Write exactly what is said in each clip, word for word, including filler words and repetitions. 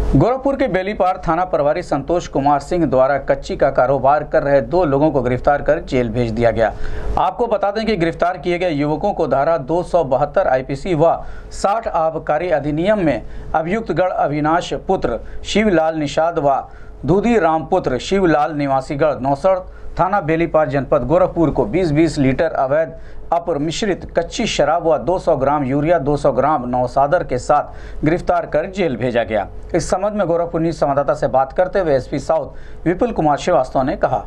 गोरखपुर के बेलीपार थाना प्रभारी संतोष कुमार सिंह द्वारा कच्ची का कारोबार कर रहे दो लोगों को गिरफ्तार कर जेल भेज दिया गया। आपको बता दें कि गिरफ्तार किए गए युवकों को धारा दो सौ बहत्तर आईपीसी व साठ आबकारी अधिनियम में अभियुक्त गढ़ अविनाश पुत्र शिवलाल निषाद व दूधी राम पुत्र शिवलाल निवासीगढ़ नौसड़ थाना बेलीपार जनपद गोरखपुर को बीस बीस लीटर अवैध अपमिश्रित कच्ची शराब व दो सौ ग्राम यूरिया दो सौ ग्राम नौसादर के साथ गिरफ्तार कर जेल भेजा गया। इस संबंध में गोरखपुर न्यूज संवाददाता से बात करते हुए एसपी साउथ विपुल कुमार श्रीवास्तव ने कहा।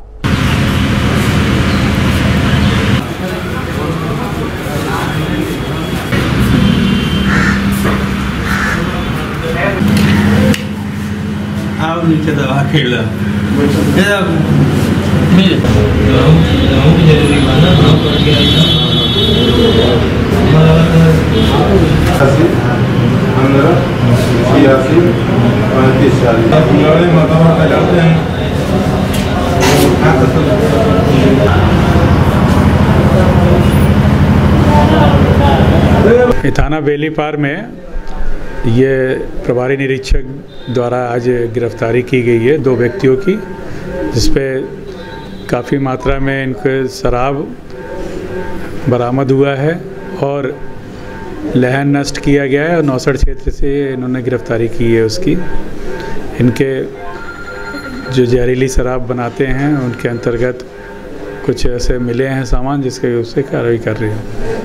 आओ नीचे दवा खेला थाना बेलीपार में ये प्रभारी निरीक्षक द्वारा आज गिरफ्तारी की गई है दो व्यक्तियों की, जिसपे काफ़ी मात्रा में इनके शराब बरामद हुआ है और लहन नष्ट किया गया है और नौसड़ क्षेत्र से इन्होंने गिरफ्तारी की है। उसकी इनके जो जहरीली शराब बनाते हैं उनके अंतर्गत कुछ ऐसे मिले हैं सामान, जिसके उससे कार्रवाई कर रही है।